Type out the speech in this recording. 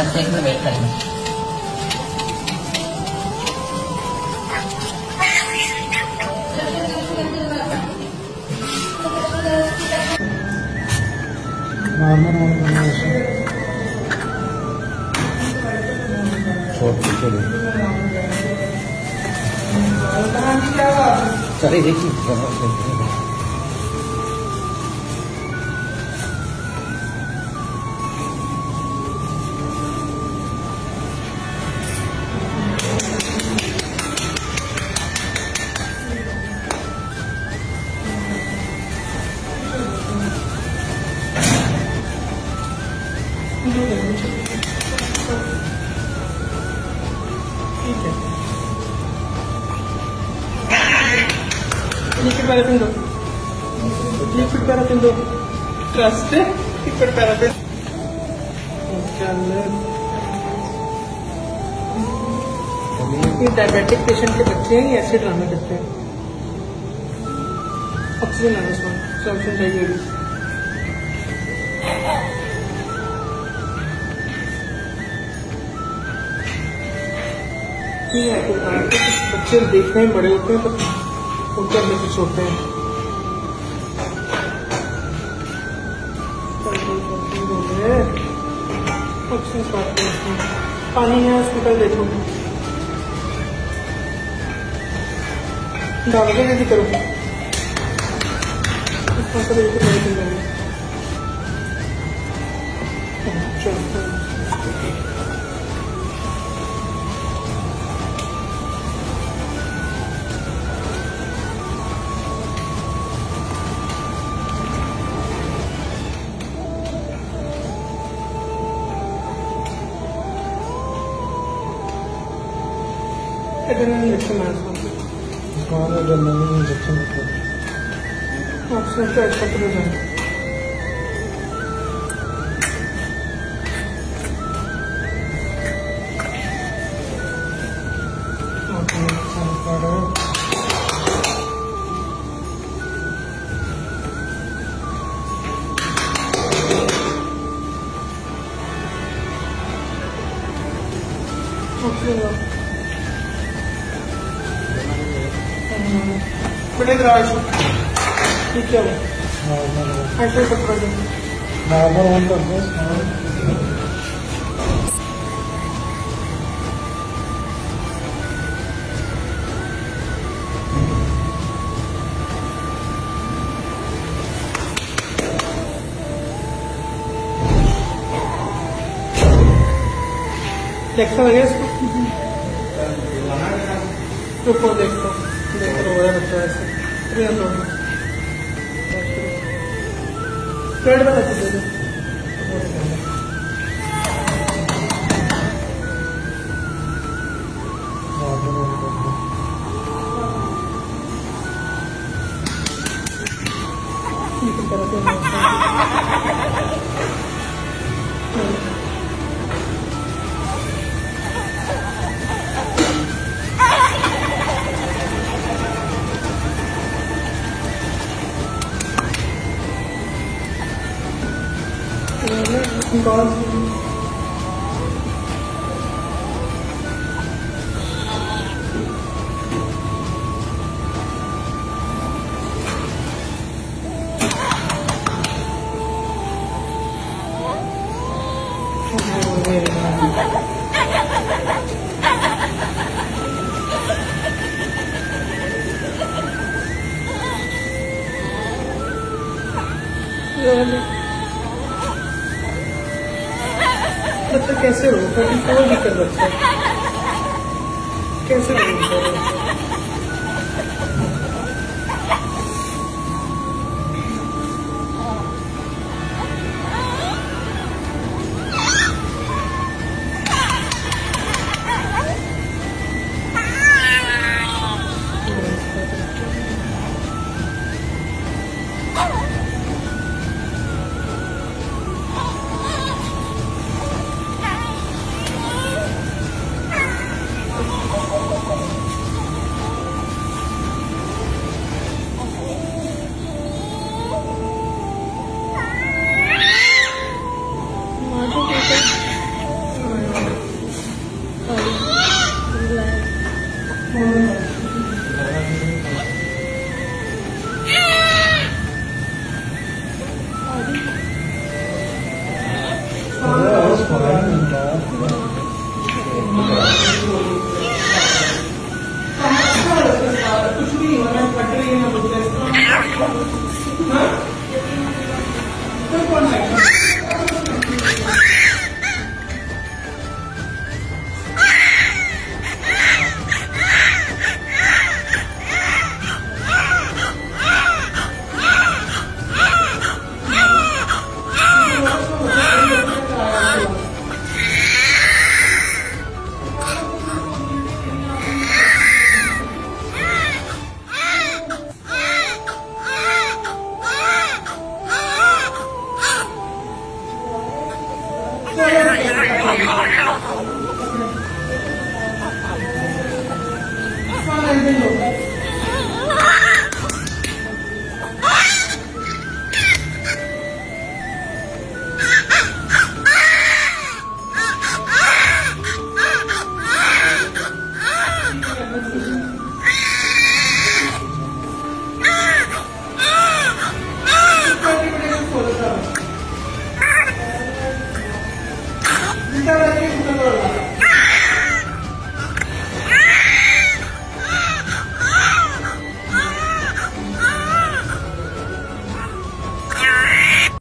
बस एक minute wait करेंगे। चले देखिए लिक्विड पैराफिन दो, लिक्विड पैराफिन दो, ट्रस्ट लिक्विड पैराफिन। ये डायबिटिक पेशेंट के बच्चे हैं, ये ऐसे ड्रामे करते हैं। ऑक्सीजन आना इसमें, ऑक्सीजन चाहिए भी। बच्चे देखने में बड़े होते हैं तो उनके अंदर कुछ होते हैं। पानी है हॉस्पिटल, देखो डालोगे नहीं करो इंजेक्शन ऑक्सीजन का ऐसा कर जाए। बड़े दराज ठीक है ऐसे सब कर देंगे। देखता लगे इसको देखो देख रो रहा है बच्चा ऐसे पेड़ बता दे बच्चा कैसे हो 34 वीकर बच्चा कैसे हो कुछ नहीं हो रहा, फट रही है ना बोलते कौन सा Kita lagi